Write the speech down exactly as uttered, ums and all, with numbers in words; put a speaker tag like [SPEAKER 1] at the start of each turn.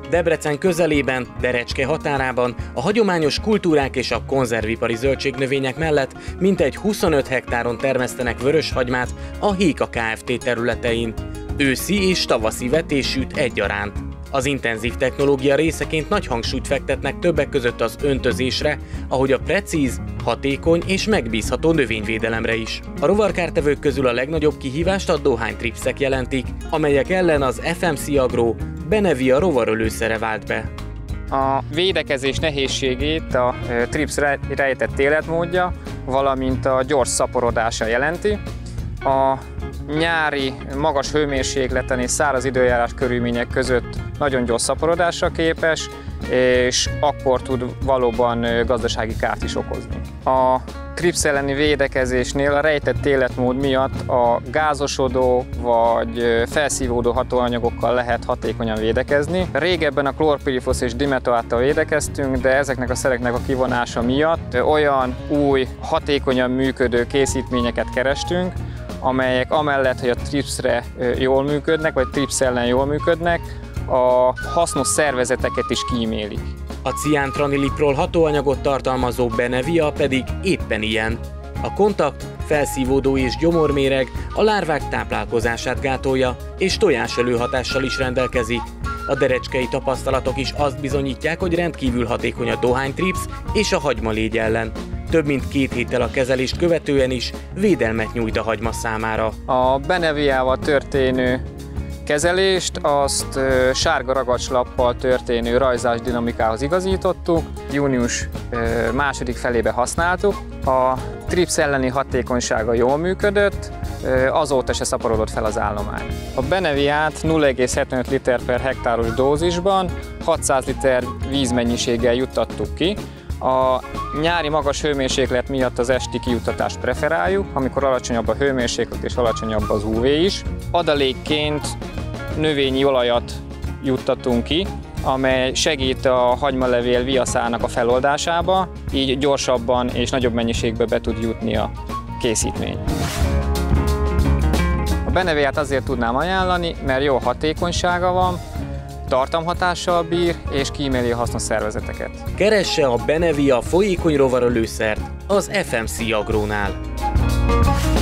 [SPEAKER 1] Debrecen közelében, Derecske határában a hagyományos kultúrák és a konzervipari zöldségnövények mellett mintegy huszonöt hektáron termesztenek vöröshagymát a Héka Kft. Területein. Őszi és tavaszi vetésűt egyaránt. Az intenzív technológia részeként nagy hangsúlyt fektetnek többek között az öntözésre, ahogy a precíz, hatékony és megbízható növényvédelemre is. A rovarkártevők közül a legnagyobb kihívást a dohánytripszek jelentik, amelyek ellen az ef em cé Agro Benevia rovarölőszere vált be.
[SPEAKER 2] A védekezés nehézségét a trips rejtett életmódja, valamint a gyors szaporodása jelenti. A nyári magas hőmérsékleten és száraz időjárás körülmények között nagyon gyors szaporodásra képes, és akkor tud valóban gazdasági kárt is okozni. A trips elleni védekezésnél a rejtett életmód miatt a gázosodó vagy felszívódó hatóanyagokkal lehet hatékonyan védekezni. Régebben a klorpirifosz és dimetoáttal védekeztünk, de ezeknek a szereknek a kivonása miatt olyan új, hatékonyan működő készítményeket kerestünk, amelyek amellett, hogy a tripsre jól működnek, vagy trips ellen jól működnek, a hasznos szervezeteket is kímélik.
[SPEAKER 1] A ciántraniliprol hatóanyagot tartalmazó Benevia pedig éppen ilyen. A kontakt, felszívódó és gyomorméreg a lárvák táplálkozását gátolja, és tojáselő hatással is rendelkezik. A derecskei tapasztalatok is azt bizonyítják, hogy rendkívül hatékony a dohánytrips és a hagymalégy ellen. Több mint két héttel a kezelést követően is védelmet nyújt a hagyma számára.
[SPEAKER 2] A Beneviával történő kezelést azt sárga ragacslappal történő rajzás dinamikához igazítottuk. Június második felébe használtuk. A trips elleni hatékonysága jól működött, azóta se szaporodott fel az állomány. A Beneviát nulla egész hetvenöt liter per hektáros dózisban hatszáz liter vízmennyiséggel juttattuk ki. A nyári magas hőmérséklet miatt az esti kijuttatást preferáljuk, amikor alacsonyabb a hőmérséklet és alacsonyabb az ú vé is. Adalékként növényi olajat juttatunk ki, amely segít a hagymalevél viaszának a feloldásába, így gyorsabban és nagyobb mennyiségbe be tud jutni a készítmény. A Beneviát azért tudnám ajánlani, mert jó hatékonysága van, tartamhatással bír és kíméli a hasznos szervezeteket.
[SPEAKER 1] Keresse a Benevia folyékony rovarölőszert az ef em cé Agrónál.